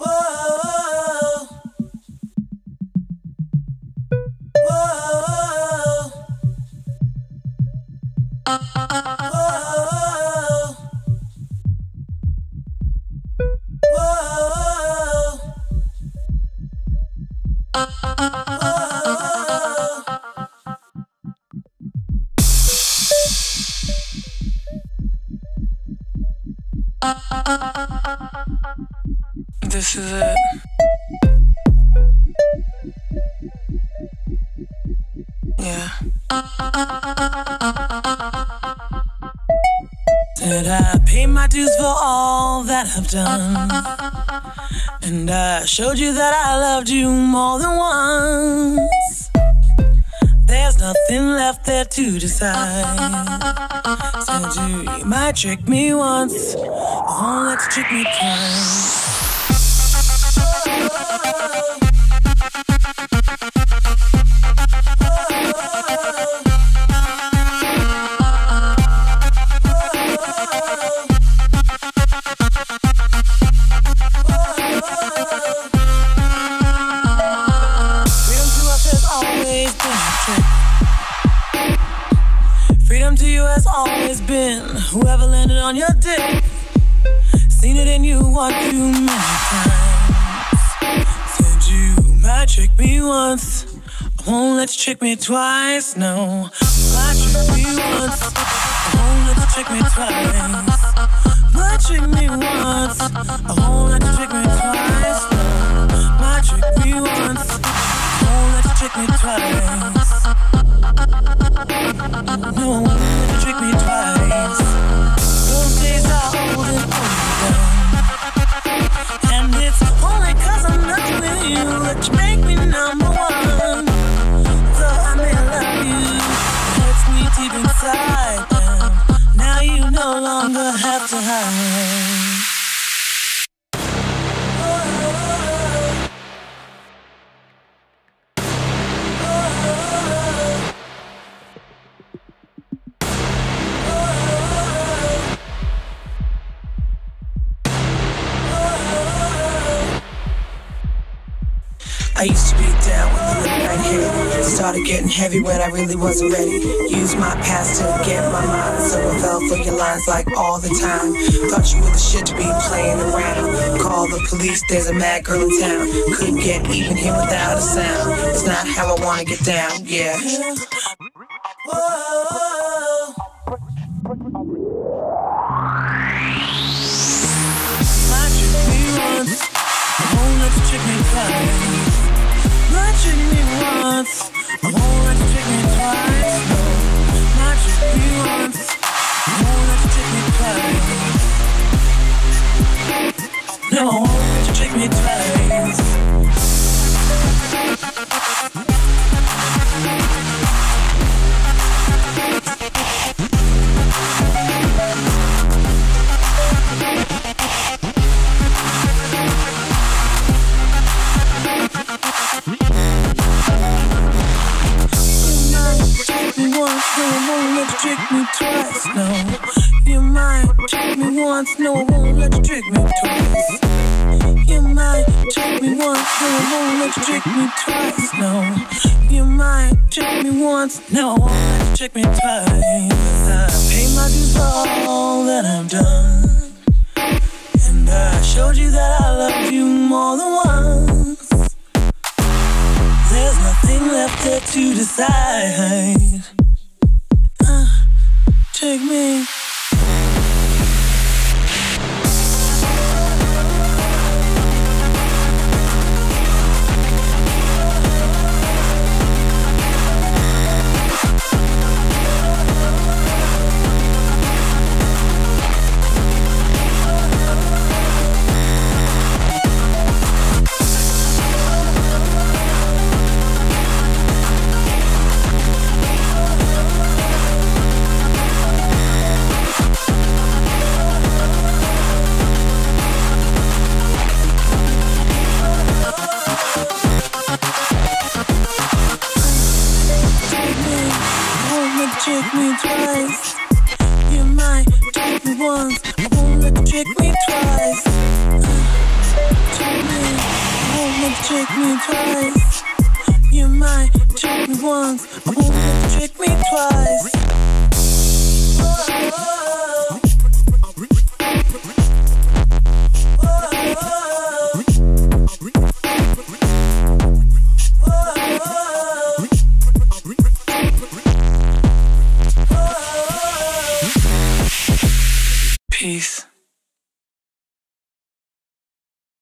This is it. Yeah. Did I pay my dues for all that I've done? And I showed you that I loved you more than once. There's nothing left there to decide. Said you might trick me once, oh, let's trick me twice. Freedom to you has always been whoever landed on your dick. Seen it in you one too many times. Said you might trick me once, I won't let you trick me twice. No, might trick me once, I won't let you trick me twice. Might trick me once, I won't let you trick me twice. No, might trick me once, I won't let you trick me twice. No, I won't let you trick me twice. Those days are old and overdone, and it's only 'cause I'm not with you that you make me number one. Though I may love you, it hurts me deep inside. And now you no longer have to hide. I used to be down with the late night hit. Started getting heavy when I really wasn't ready. Used my past to get my mind, so I fell for your lines like all the time. Thought you were the shit to be playing around. Call the police, there's a mad girl in town. Couldn't get even here without a sound. It's not how I wanna get down, yeah. Whoa. Might trick me once, I won't let you trick me twice. Might trick me once, I won't let you trick me twice. No, might trick me once, I won't let you trick me twice. No, I won't let you trick me twice. Trick me twice, no. You might trick me once, no, I won't let you trick me twice. You might trick me once, no, I won't let you trick me twice, no. You might trick me once, no, I won't let you trick me twice. I pay my dues for all that I've done, and I showed you that I love you more than once. There's nothing left there to decide. Take me. Trick me twice. You might trick me once, I won't let you trick me twice. Check me, won't check me twice. You might check me once. I